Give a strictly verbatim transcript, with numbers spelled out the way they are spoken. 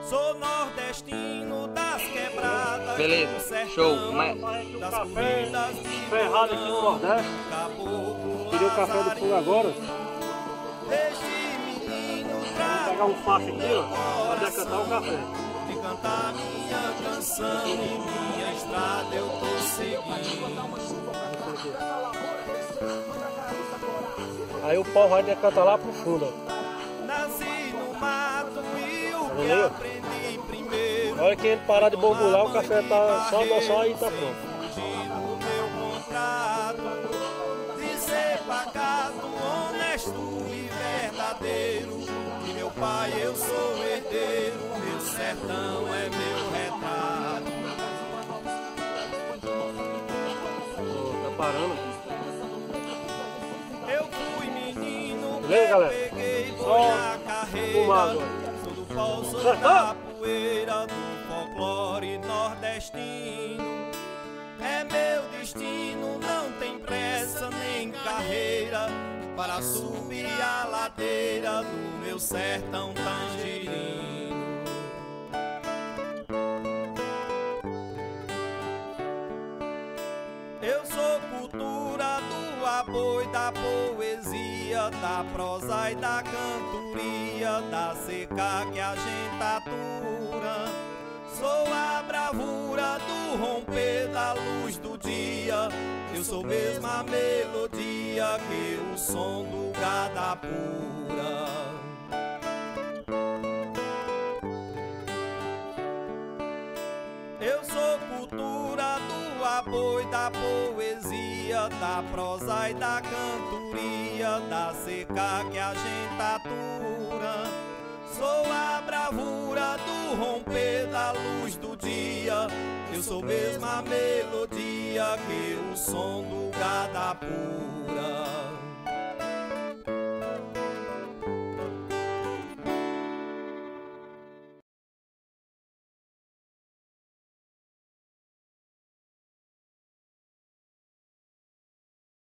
Sou nordestino das quebradas. Beleza, show. Mas... Das corridas ferrado aqui no Nordeste. Tirei o café do fogo agora. Vou pegar um facho aqui, ó, pra decantar o café. De cantar minha canção e minha estrada eu tô seguindo. Aí o pau vai decantar lá pro fundo, ó. Nasci no mato e o que aprendi primeiro. Na hora que ele parar de borbulhar, o café tá só adoçar aí tá pronto. Fugir do meu contrato de ser pacato, honesto e verdadeiro. De meu pai eu sou herdeiro, meu sertão é meu retrato. Oh, tá parando aqui. Eu fui menino, beleza, galera? peguei boi Só na carreira. fumado. Sou do pó, sou da poeira, do folclore nordestino. É meu destino, não tem pressa nem carreira para subir a ladeira do meu sertão tangerino. Eu sou cultura do aboi, da poesia, da prosa e da cantoria, da seca que a gente atura. Sou a bravura do romper da luz do dia. Eu sou mesmo a melodia que o som do gado apura. Eu sou cultura do aboi, da poesia, da prosa e da cantoria, da seca que a gente atura. Sou a bravura do romper da luz do dia. Eu sou mesmo a melodia que o som do gado apura.